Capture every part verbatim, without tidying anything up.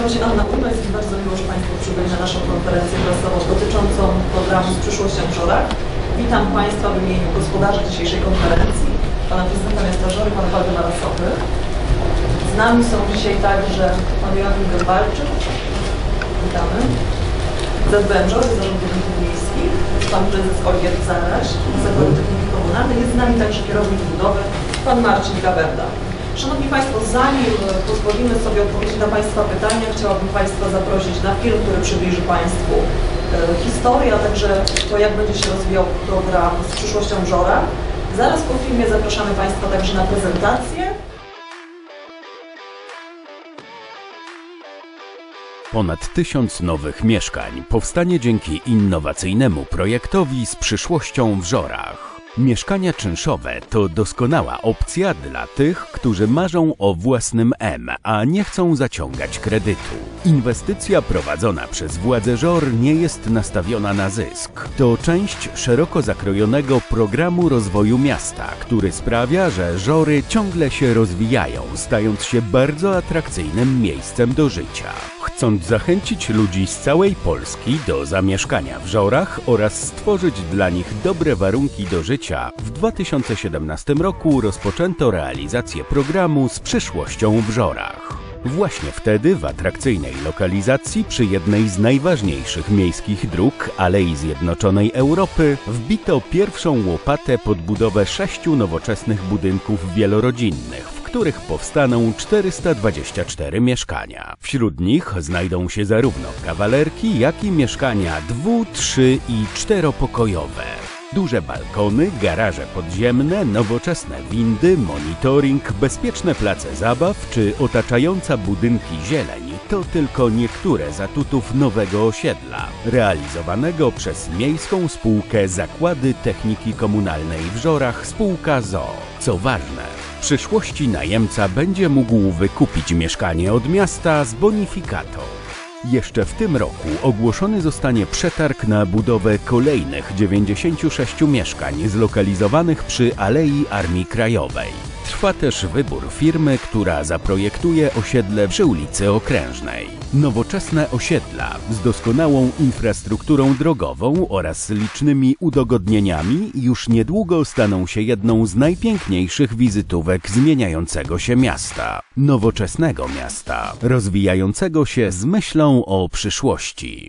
Nazywam się Anna Umys i bardzo miło, że Państwo przybyli na naszą konferencję prasową dotyczącą programu Z przyszłością w Żorach. Witam Państwa w imieniu gospodarza dzisiejszej konferencji, Pana Prezydenta Miasta Żory, Pana Waldemara Sopy. Z nami są dzisiaj także Pan Joachim Gębalczyk. Witamy. Z B M Żory, Zarząd Techników Miejskich, Pan Prezes Olgierd Zaraś, Zakładu Techniki Komunalnej. Jest z nami także kierownik budowy, Pan Marcin Gawerda. Szanowni Państwo, zanim pozwolimy sobie odpowiedzieć na Państwa pytania, chciałabym Państwa zaprosić na film, który przybliży Państwu e, historię, a także to, jak będzie się rozwijał program Z przyszłością w Żorach. Zaraz po filmie zapraszamy Państwa także na prezentację. Ponad tysiąc nowych mieszkań powstanie dzięki innowacyjnemu projektowi Z przyszłością w Żorach. Mieszkania czynszowe to doskonała opcja dla tych, którzy marzą o własnym M, a nie chcą zaciągać kredytu. Inwestycja prowadzona przez władze Żor nie jest nastawiona na zysk. To część szeroko zakrojonego programu rozwoju miasta, który sprawia, że Żory ciągle się rozwijają, stając się bardzo atrakcyjnym miejscem do życia. Chcąc zachęcić ludzi z całej Polski do zamieszkania w Żorach oraz stworzyć dla nich dobre warunki do życia, w dwa tysiące siedemnastym roku rozpoczęto realizację programu Z przyszłością w Żorach. Właśnie wtedy w atrakcyjnej lokalizacji przy jednej z najważniejszych miejskich dróg Alei Zjednoczonej Europy wbito pierwszą łopatę pod budowę sześciu nowoczesnych budynków wielorodzinnych, w których powstaną czterysta dwadzieścia cztery mieszkania. Wśród nich znajdą się zarówno kawalerki, jak i mieszkania dwu-, trzy- i czteropokojowe. Duże balkony, garaże podziemne, nowoczesne windy, monitoring, bezpieczne place zabaw czy otaczająca budynki zieleń to tylko niektóre z atutów nowego osiedla, realizowanego przez Miejską Spółkę Zakłady Techniki Komunalnej w Żorach spółka z o o. Co ważne, w przyszłości najemca będzie mógł wykupić mieszkanie od miasta z bonifikatą. Jeszcze w tym roku ogłoszony zostanie przetarg na budowę kolejnych dziewięćdziesięciu sześciu mieszkań zlokalizowanych przy Alei Armii Krajowej. Trwa też wybór firmy, która zaprojektuje osiedle przy ulicy Okrężnej. Nowoczesne osiedla z doskonałą infrastrukturą drogową oraz licznymi udogodnieniami już niedługo staną się jedną z najpiękniejszych wizytówek zmieniającego się miasta. Nowoczesnego miasta, rozwijającego się z myślą o przyszłości.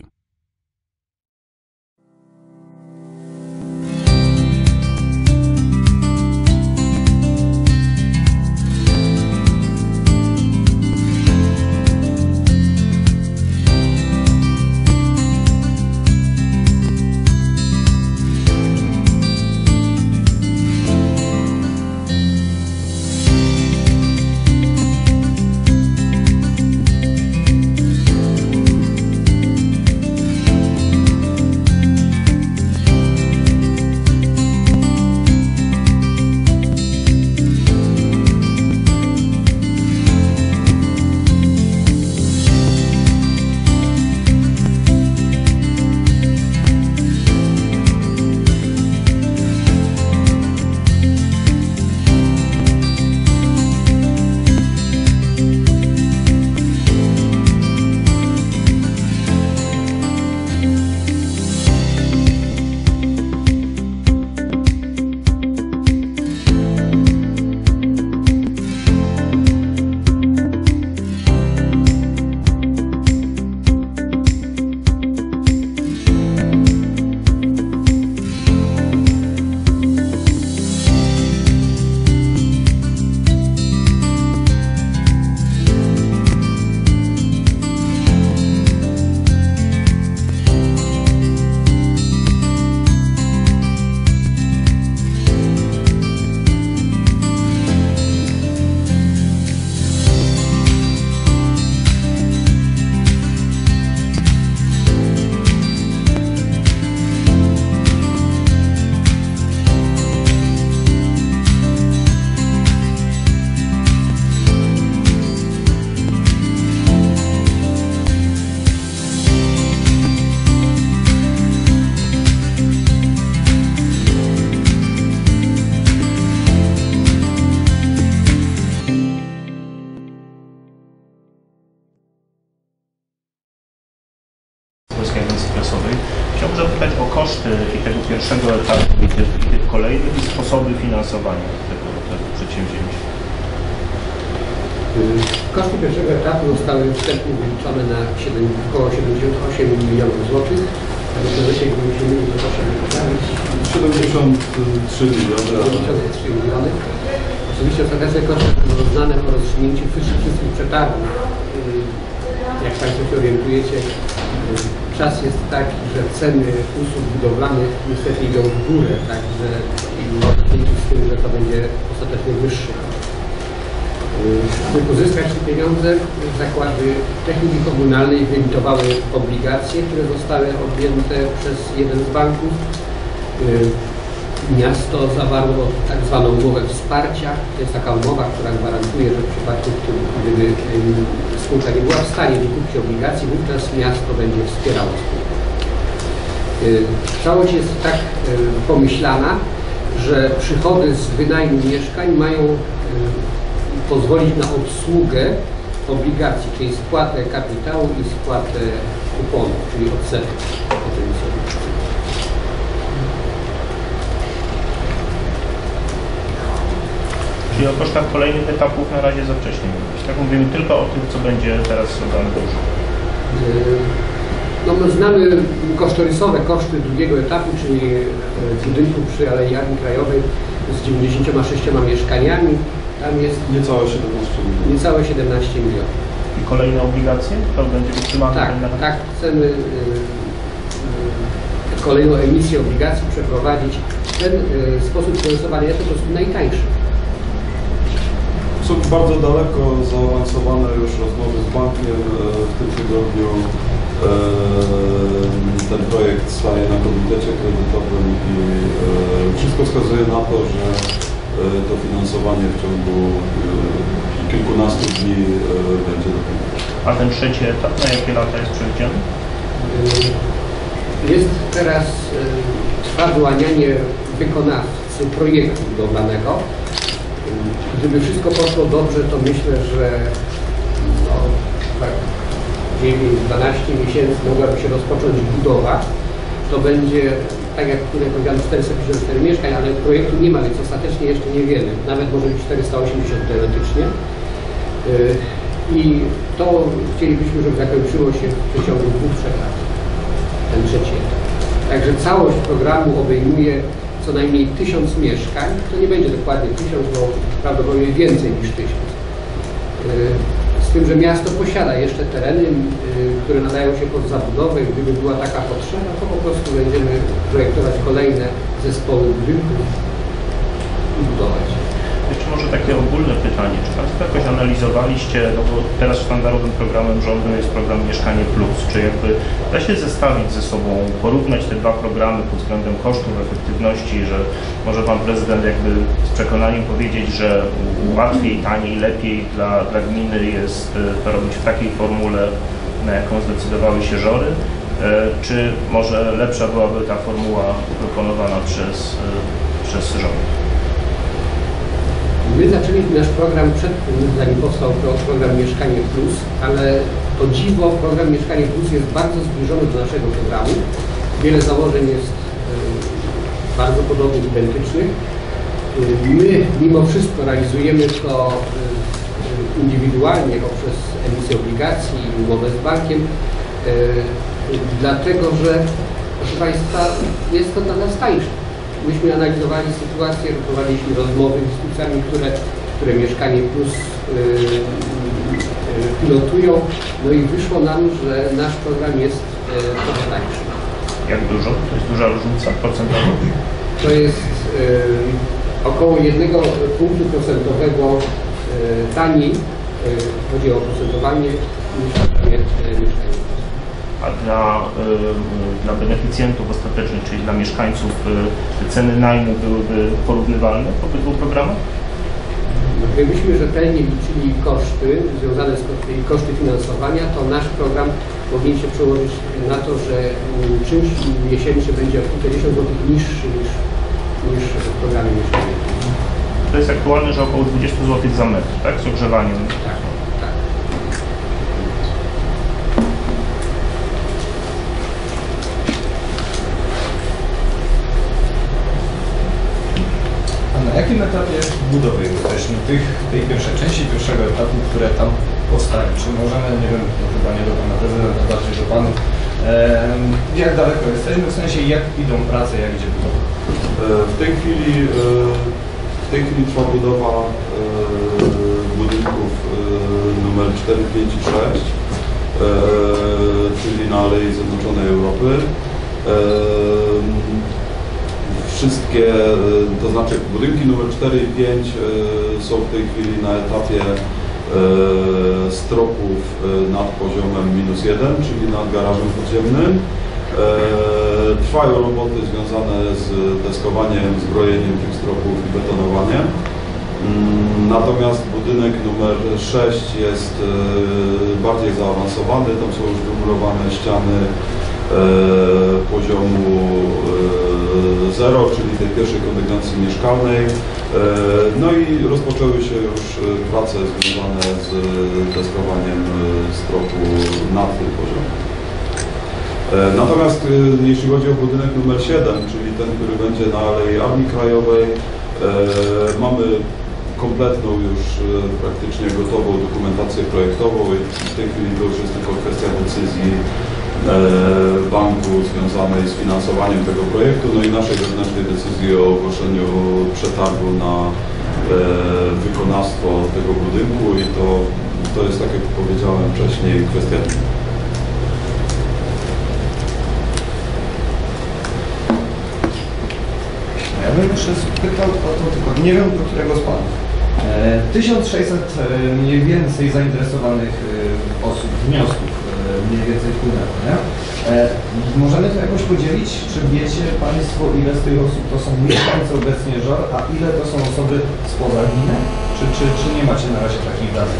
Polskiej Agencji Prasowej. Chciałbym zapytać o koszty i tego pierwszego etapu i tych, i tych kolejnych i sposoby finansowania tego, tego przedsięwzięcia. Koszty pierwszego etapu zostały wstępnie wyliczone na około siedemdziesiąt osiem milionów złotych. Gdybyśmy mieli to proszę poprawić. siedemdziesiąt trzy miliony. siedemdziesiąt trzy miliony. Oczywiście ostateczne koszty są znane po rozstrzygnięciu wszystkich przetargów. Jak Państwo się orientujecie, czas jest taki, że ceny usług budowlanych niestety idą w górę, także można liczyć z tym, że to będzie ostatecznie wyższy. By pozyskać te pieniądze, zakłady techniki komunalnej wyemitowały obligacje, które zostały objęte przez jeden z banków. Miasto zawarło tak zwaną umowę wsparcia. To jest taka umowa, która gwarantuje, że w przypadku, gdyby spółka nie była w stanie wykupić obligacji, wówczas miasto będzie wspierało spółkę. Całość jest tak pomyślana, że przychody z wynajmu mieszkań mają pozwolić na obsługę obligacji, czyli spłatę kapitału i spłatę kuponów, czyli odsetek. Czyli o kosztach kolejnych etapów na razie za wcześnie mówić. Tak mówimy tylko o tym, co będzie teraz oddane do użytku. No, my znamy kosztorysowe koszty drugiego etapu, czyli budynku przy Alei Armii Krajowej z dziewięćdziesięcioma sześcioma mieszkaniami. Tam jest niecałe siedemnaście milionów. Niecałe siedemnaście milionów. I kolejne obligacje? To będzie utrzymane? Tak, na... tak. Chcemy y, y, kolejną emisję obligacji przeprowadzić. Ten y, sposób finansowania jest po prostu najtańszy. Są bardzo daleko zaawansowane już rozmowy z bankiem. W tym tygodniu ten projekt staje na komitecie kredytowym i wszystko wskazuje na to, że to finansowanie w ciągu kilkunastu dni będzie dokończone. A ten trzeci etap na jakie lata jest przewidziany? Jest teraz, trwa wyłanianie wykonawcy projektu budowlanego. Gdyby wszystko poszło dobrze, to myślę, że no, tak dziewięć do dwunastu miesięcy mogłaby się rozpocząć budowa. To będzie, tak jak tutaj powiedziałem, czterysta pięćdziesiąt cztery mieszkań, ale projektu nie ma, więc ostatecznie jeszcze nie wiemy. Nawet może być czterysta osiemdziesiąt teoretycznie. I to chcielibyśmy, żeby zakończyło się w przeciągu dwóch, trzech lat. Ten trzeci etap. Także całość programu obejmuje co najmniej tysiąc mieszkań. To nie będzie dokładnie tysiąc, bo prawdopodobnie więcej niż tysiąc. Z tym, że miasto posiada jeszcze tereny, które nadają się pod zabudowę. Gdyby była taka potrzeba, to po prostu będziemy projektować kolejne zespoły budynków i budować. Jeszcze może takie ogólne pytanie, czy Państwo jakoś analizowaliście, no bo teraz sztandarowym programem rządu jest program Mieszkanie Plus, czy jakby da się zestawić ze sobą, porównać te dwa programy pod względem kosztów, efektywności, że może Pan Prezydent jakby z przekonaniem powiedzieć, że łatwiej, taniej, lepiej dla, dla gminy jest to robić w takiej formule, na jaką zdecydowały się Żory, czy może lepsza byłaby ta formuła proponowana przez, przez rząd? My zaczęliśmy nasz program przed tym, zanim powstał program Mieszkanie Plus, ale o dziwo program Mieszkanie Plus jest bardzo zbliżony do naszego programu. Wiele założeń jest bardzo podobnych, identycznych. My mimo wszystko realizujemy to indywidualnie poprzez emisję obligacji i umowę z bankiem, dlatego że, proszę Państwa, jest to dla nas tańsze. Myśmy analizowali sytuację, prowadziliśmy rozmowy z instytucjami, które, które Mieszkanie Plus yy, yy, pilotują, no i wyszło nam, że nasz program jest yy, trochę tańszy. Jak dużo? To jest duża różnica procentowa? To jest yy, około jednego punktu procentowego yy, taniej, yy, chodzi o procentowanie, niż w programie Mieszkanie Plus. A dla, y, dla beneficjentów ostatecznych, czyli dla mieszkańców, y, ceny najmu byłyby porównywalne w obydwu programach? Gdybyśmy rzetelnie liczyli koszty związane z koszty finansowania, to nasz program powinien się przełożyć na to, że czynsz miesięczny będzie o kilkadziesiąt złotych niższy niż, niż w programie Mieszkanie. To jest aktualne, że około dwadzieścia złotych za metr, tak? Z ogrzewaniem. Tak, tak. etapie budowy jesteśmy, tych, tej pierwszej części, pierwszego etapu, które tam powstają? Czy możemy, nie wiem, to chyba nie do Pana Prezydenta, bardziej do Panów, e, jak daleko jesteśmy, w sensie jak idą prace, jak idzie budowa? W tej chwili, w tej chwili trwa budowa budynków numer cztery, pięć i sześć, czyli na Alei Zjednoczonej Europy. Wszystkie, to znaczy budynki numer cztery i pięć są w tej chwili na etapie stropów nad poziomem minus jeden, czyli nad garażem podziemnym. Trwają roboty związane z deskowaniem, zbrojeniem tych stropów i betonowaniem. Natomiast budynek numer sześć jest bardziej zaawansowany, tam są już wymurowane ściany poziomu zero, czyli tej pierwszej kondygnacji mieszkalnej. No i rozpoczęły się już prace związane z deskowaniem stropu nad tym poziomem. Natomiast jeśli chodzi o budynek numer siedem, czyli ten, który będzie na Alei Armii Krajowej, mamy kompletną już praktycznie gotową dokumentację projektową i w tej chwili to już jest tylko kwestia decyzji banku związanej z finansowaniem tego projektu, no i naszej wewnętrznej decyzji o ogłoszeniu przetargu na wykonawstwo tego budynku i to, to jest, tak jak powiedziałem wcześniej, kwestia. Ja bym jeszcze spytał o to, tylko nie wiem do którego z Panów. tysiąc sześćset mniej więcej zainteresowanych osób, wniosków mniej więcej wpłynęło, nie? Możemy to jakoś podzielić? Czy wiecie Państwo, ile z tych osób to są mieszkańcy obecnie Żor, a ile to są osoby spoza gminy? Czy, czy, czy nie macie na razie takich danych?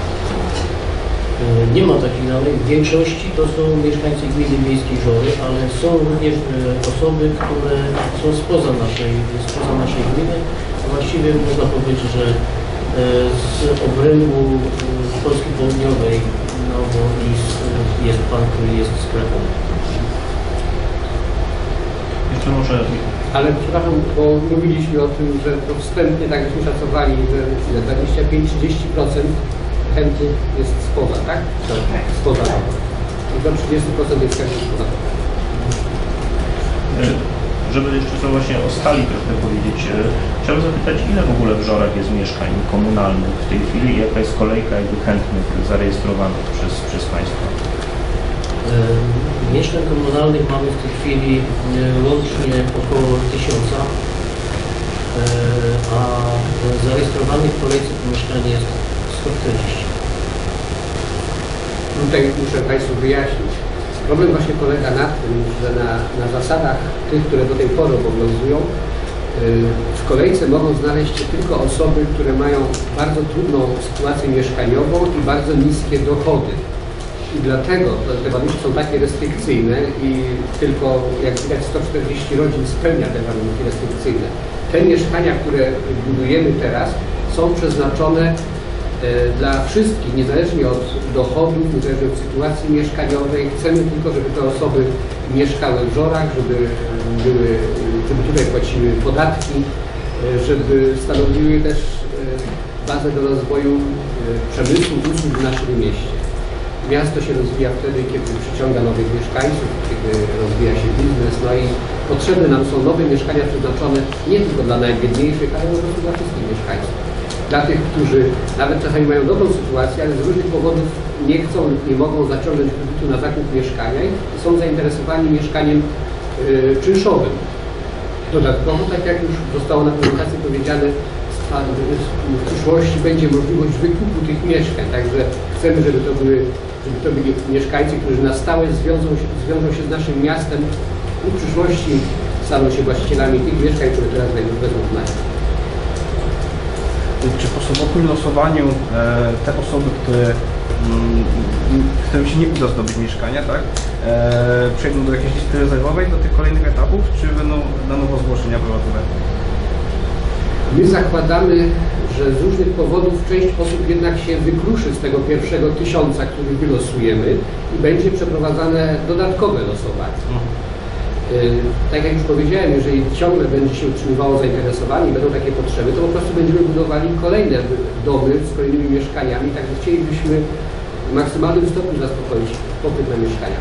Nie ma takich danych. W większości to są mieszkańcy gminy miejskiej Żory, ale są również osoby, które są spoza naszej, spoza naszej gminy. Właściwie można powiedzieć, że z obrębu Polski Południowej, no bo jest pan, który jest sklepem. Jeszcze może... Ale przepraszam, bo mówiliśmy o tym, że to wstępnie tak byśmy szacowali, że dwadzieścia pięć do trzydziestu procent chętnych jest spoza, tak? Tak. Spoza. I do trzydziestu procent jest chętnych spoza. Żeby jeszcze to właśnie o skali trochę powiedzieć, chciałbym zapytać, ile w ogóle w Żorach jest mieszkań komunalnych w tej chwili i jaka jest kolejka jakby chętnych zarejestrowanych przez, przez Państwa? Mieszkań komunalnych mamy w tej chwili łącznie około tysiąca, a zarejestrowanych w kolejce po mieszkanie jest sto czterdzieści. Tutaj muszę Państwu wyjaśnić. Problem właśnie polega na tym, że na, na zasadach tych, które do tej pory obowiązują, w kolejce mogą znaleźć się tylko osoby, które mają bardzo trudną sytuację mieszkaniową i bardzo niskie dochody. I dlatego te warunki są takie restrykcyjne i tylko, jak widać, sto czterdzieści rodzin spełnia te warunki restrykcyjne. Te mieszkania, które budujemy teraz, są przeznaczone dla wszystkich, niezależnie od dochodów, niezależnie od sytuacji mieszkaniowej. Chcemy tylko, żeby te osoby mieszkały w Żorach, żeby, były, żeby tutaj płaciły podatki, żeby stanowiły też bazę do rozwoju przemysłu, usług w naszym mieście. Miasto się rozwija wtedy, kiedy przyciąga nowych mieszkańców, kiedy rozwija się biznes, no i potrzebne nam są nowe mieszkania przeznaczone nie tylko dla najbiedniejszych, ale po prostu dla wszystkich mieszkańców. Dla tych, którzy nawet czasami mają dobrą sytuację, ale z różnych powodów nie chcą lub nie mogą zaciągnąć kredytu na zakup mieszkania i są zainteresowani mieszkaniem yy, czynszowym. Dodatkowo, tak jak już zostało na prezentacji powiedziane, w przyszłości będzie możliwość wykupu tych mieszkań, także chcemy, żeby to, były, żeby to byli mieszkańcy, którzy na stałe zwiążą się, zwiążą się z naszym miastem i w przyszłości staną się właścicielami tych mieszkań, które teraz wezmą w najem. Czy po sobotnim losowaniu e, te osoby, które, mm, którym się nie uda zdobyć mieszkania, tak, e, przejdą do jakiejś listy rezerwowej, do tych kolejnych etapów, czy będą na nowo zgłoszenia prowadzone? My zakładamy, że z różnych powodów część osób jednak się wykruszy z tego pierwszego tysiąca, który wylosujemy i będzie przeprowadzane dodatkowe losowanie. Tak jak już powiedziałem, jeżeli ciągle będzie się utrzymywało zainteresowanie i będą takie potrzeby, to po prostu będziemy budowali kolejne domy z kolejnymi mieszkaniami, także chcielibyśmy w maksymalnym stopniu zaspokoić popyt na mieszkania.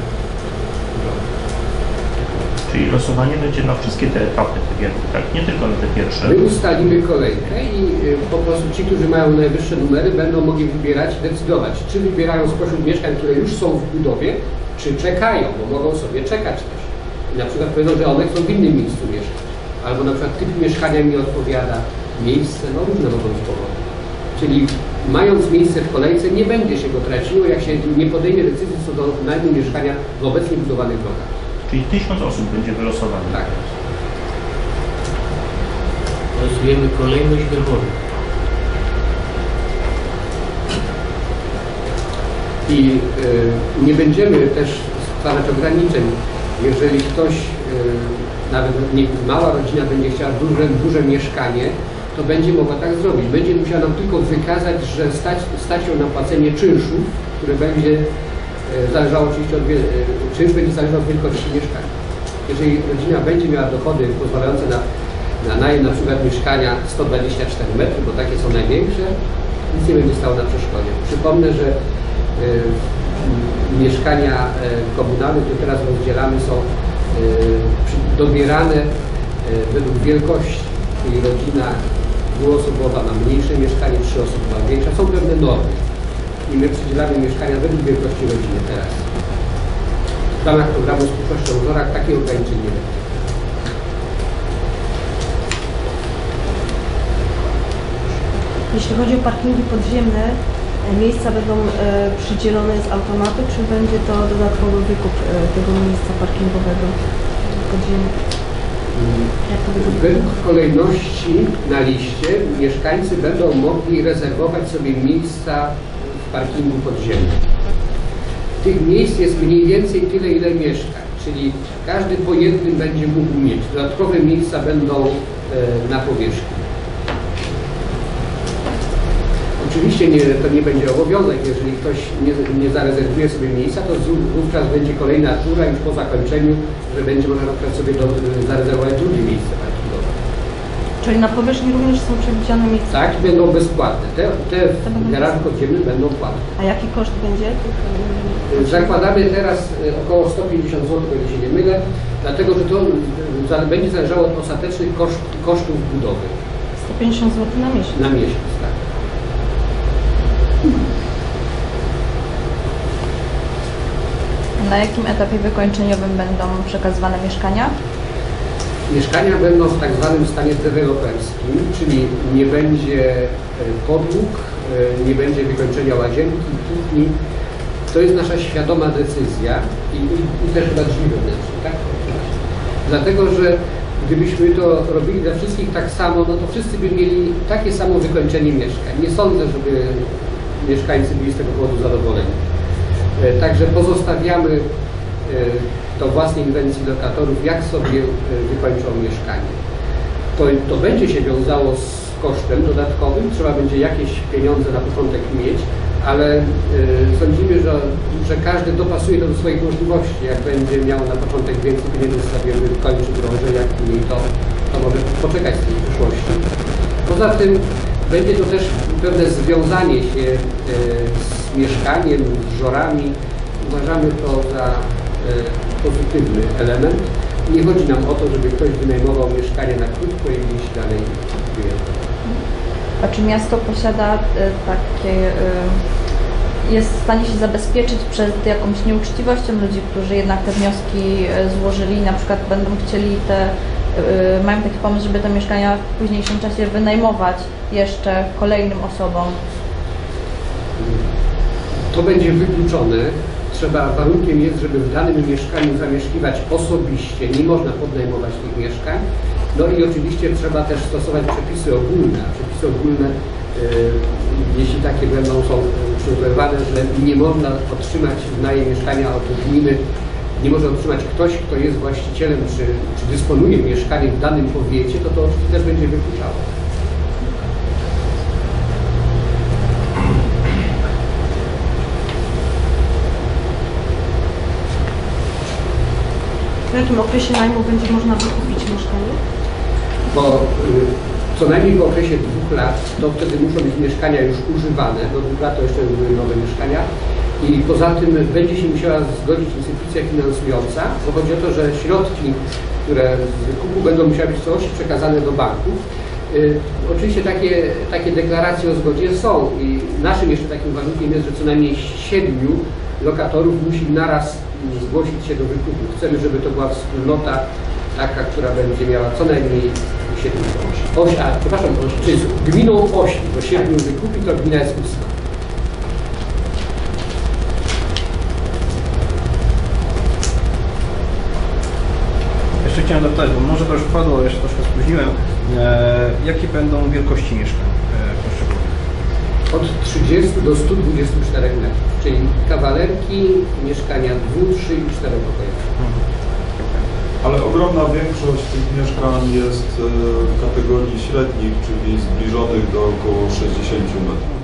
Czyli losowanie będzie na wszystkie te etapy, tak jakby, tak? Nie tylko na te pierwsze. My ustalimy kolejkę i po prostu ci, którzy mają najwyższe numery, będą mogli wybierać, decydować, czy wybierają spośród mieszkań, które już są w budowie, czy czekają, bo mogą sobie czekać też. I na przykład powiedzą, że one chcą w innym miejscu mieszkać. Albo na przykład typ mieszkania mi odpowiada, miejsce, no różne mogą być powody. Czyli mając miejsce w kolejce, nie będzie się go traciło, jak się nie podejmie decyzji co do najmu mieszkania w obecnie budowanych blokach. Czyli tysiąc osób będzie wylosowanych. Tak. Rozwijemy kolejność wyboru. I y, nie będziemy też stwarzać ograniczeń. Jeżeli ktoś, y, nawet nie, mała rodzina będzie chciała duże, duże mieszkanie, to będzie mogła tak zrobić. Będzie musiała nam tylko wykazać, że stać, stać ją na płacenie czynszu, które będzie y, zależało oczywiście od, y, czynsz będzie zależał od wielkości mieszkania. Jeżeli rodzina będzie miała dochody pozwalające na, na najem na przykład mieszkania sto dwadzieścia cztery metry, bo takie są największe, nic nie będzie stało na przeszkodzie. Przypomnę, że y, mieszkania y, komunalne, które teraz rozdzielamy, są y, dobierane y, według wielkości, czyli rodzina dwuosobowa ma mniejsze mieszkanie, trzy osoby ma większe. Są pewne normy i my przydzielamy mieszkania według wielkości rodziny teraz. W ramach programu z przyszłością w Żorach takich ograniczeń nie będzie. Jeśli chodzi o parkingi podziemne, miejsca będą e, przydzielone z automatu, czy będzie to dodatkowy wykup e, tego miejsca parkingowego podziemnego? Jak to wygląda? Według kolejności na liście mieszkańcy będą mogli rezerwować sobie miejsca w parkingu podziemnym. Tych miejsc jest mniej więcej tyle, ile mieszkań, czyli każdy po jednym będzie mógł mieć. Dodatkowe miejsca będą e, na powierzchni. Oczywiście nie, to nie będzie obowiązek, jeżeli ktoś nie, nie zarezerwuje sobie miejsca, to wówczas będzie kolejna tura już po zakończeniu, że będzie można na przykład sobie do, zarezerwować drugie miejsce parkingowe. Czyli na powierzchni również są przewidziane miejsca? Tak, i będą bezpłatne. Te, te w garażu podziemnym będą płatne. A jaki koszt będzie? Zakładamy teraz około sto pięćdziesiąt złotych, o ile się nie mylę, dlatego że to będzie zależało od ostatecznych koszt, kosztów budowy. sto pięćdziesiąt złotych na miesiąc? Na miesiąc, tak. Na jakim etapie wykończeniowym będą przekazywane mieszkania? Mieszkania będą w tak zwanym stanie deweloperskim, czyli nie będzie podłóg, nie będzie wykończenia łazienki, kuchni. To jest nasza świadoma decyzja i, i, i też chyba drzwi wewnętrzne, tak? Dlatego, że gdybyśmy to robili dla wszystkich tak samo, no to wszyscy by mieli takie samo wykończenie mieszkań. Nie sądzę, żeby mieszkańcy byli z tego powodu zadowoleni. Także pozostawiamy to własnej inwencji lokatorów, jak sobie wykończą mieszkanie. To, to będzie się wiązało z kosztem dodatkowym, trzeba będzie jakieś pieniądze na początek mieć, ale y, sądzimy, że, że każdy dopasuje to do swoich możliwości. Jak będzie miał na początek więcej pieniędzy, sobie wykończy drożej, jak mniej, to, to może poczekać z tej przyszłości. Poza tym będzie to też pewne związanie się y, z mieszkaniem, z żorami. Uważamy to za y, pozytywny element. Nie chodzi nam o to, żeby ktoś wynajmował mieszkanie na krótko i gdzieś dalej wyjechał. A czy miasto posiada y, takie, y, jest w stanie się zabezpieczyć przed jakąś nieuczciwością ludzi, którzy jednak te wnioski y, złożyli, na przykład będą chcieli te, y, mają taki pomysł, żeby te mieszkania w późniejszym czasie wynajmować jeszcze kolejnym osobom? To będzie wykluczone. Trzeba, warunkiem jest, żeby w danym mieszkaniu zamieszkiwać osobiście, nie można podnajmować tych mieszkań. No i oczywiście trzeba też stosować przepisy ogólne. Przepisy ogólne, yy, jeśli takie będą, są przygotowywane, że nie można otrzymać w najem mieszkania od gminy, nie może otrzymać ktoś, kto jest właścicielem czy, czy dysponuje mieszkaniem w danym powiecie, to to oczywiście też będzie wykluczało. W jakim okresie najmu będzie można wykupić mieszkanie? Bo y, co najmniej po okresie dwóch lat, to wtedy muszą być mieszkania już używane, do dwóch lat to jeszcze były nowe mieszkania i poza tym będzie się musiała zgodzić instytucja finansująca, bo chodzi o to, że środki, które z wykupu będą musiały być w całości przekazane do banków. Y, oczywiście takie, takie deklaracje o zgodzie są i naszym jeszcze takim warunkiem jest, że co najmniej siedmiu lokatorów musi naraz zgłosić się do wykupu. Chcemy, żeby to była wspólnota taka, która będzie miała co najmniej siedmiu oś, a przepraszam, czy z gminą Ośli, bo siedmiu wykupi, to gmina jest ósma. Jeszcze chciałem dopytać, bo może to już padło, jeszcze troszkę spóźniłem. E, jakie będą wielkości mieszkań e, poszczególnych? Od trzydziestu do stu dwudziestu czterech metrów, czyli kawalerki, mieszkania dwu, trzy i czteropokojowe. Ale ogromna większość tych mieszkań jest e, w kategorii średnich, czyli zbliżonych do około sześćdziesięciu metrów.